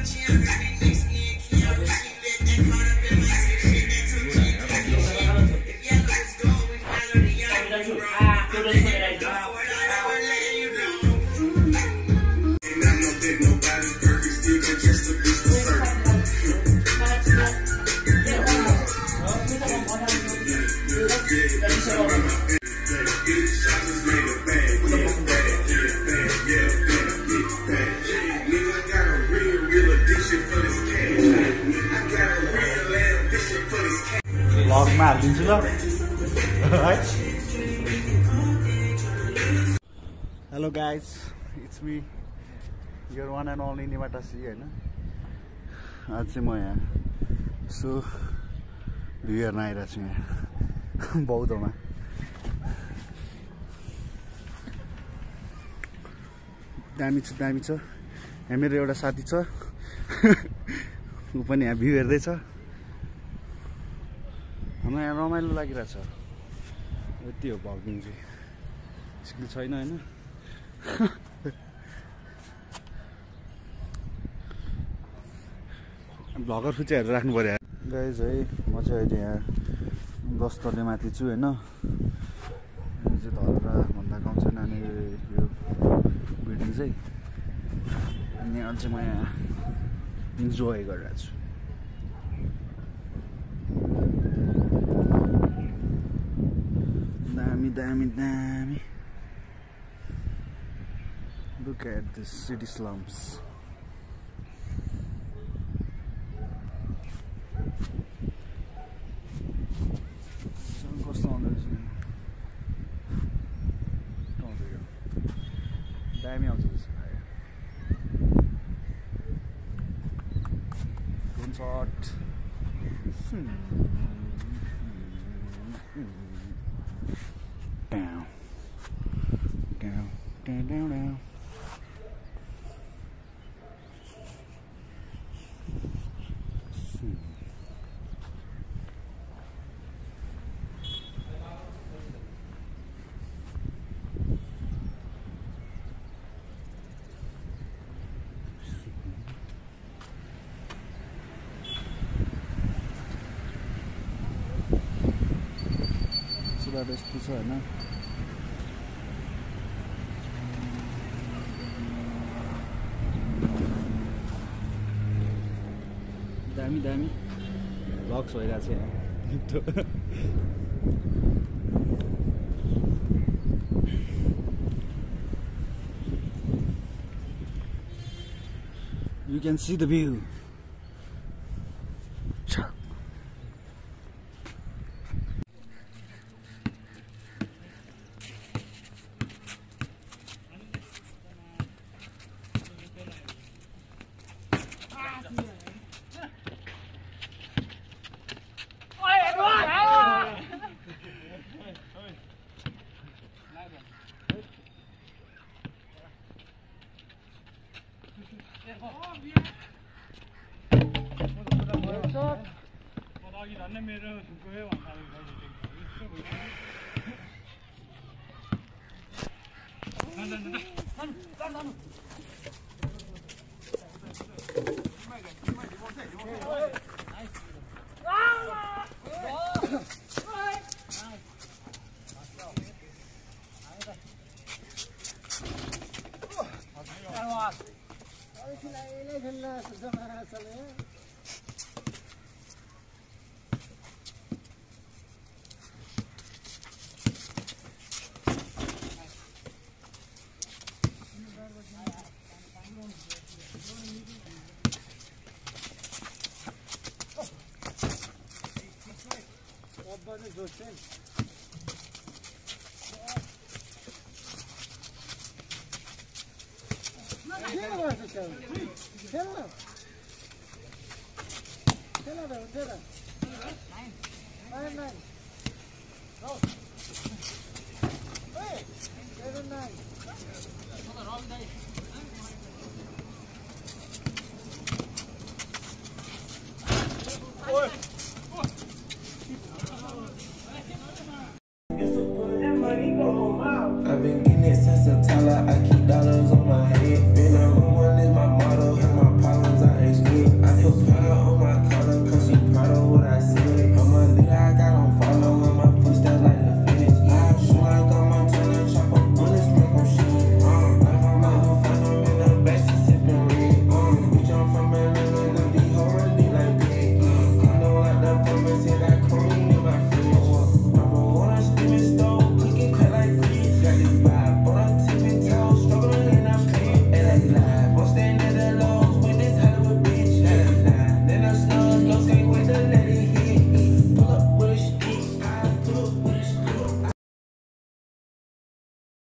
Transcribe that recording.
Vlogमा हालिदिन्छु ल है। Hello guys, it's me your one and only निवाटासी होइन। आज चाहिँ म यहाँ यसो भ्यू हेर्न आइरहेको छु यहाँ बौद्धमा। दामी छ दामी छ। यहाँ मेरो एउटा साथी छ ऊ पनि यहाँ भ्यू हेर्दैछ। हामीलाई यहाँ रमाइलो लागिरहेछ। यति हो भ्लगिङ चाहिँ, स्किल छैन होइन। भ्लगर चाहिँ हेरेर राख्नु पर्यो गाइज है। म चाहिँ अहिले यहाँ 10 तले माथि छु होइन। यो चाहिँ धरहरा भन्दा गाउँ छ नानी यो बिल्डिङ चाहिँ। अनि अहिले चाहिँ म यहाँ इन्जोय गरिरहेको छु। Damn, damn. Look at the city slums. Some cost on this. Don't go. Damn houses. Don't sort. Down. So that is this one, no? दामी भ्लग्स भइरहेको छ यहाँ। You can see the view. Hey, 7-9.